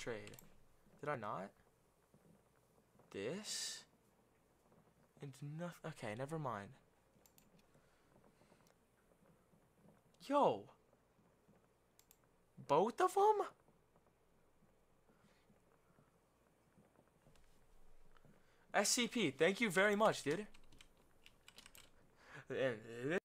trade. Did I not? This? It's nothing. Okay, never mind. Yo! Both of them? SCP, thank you very much, dude.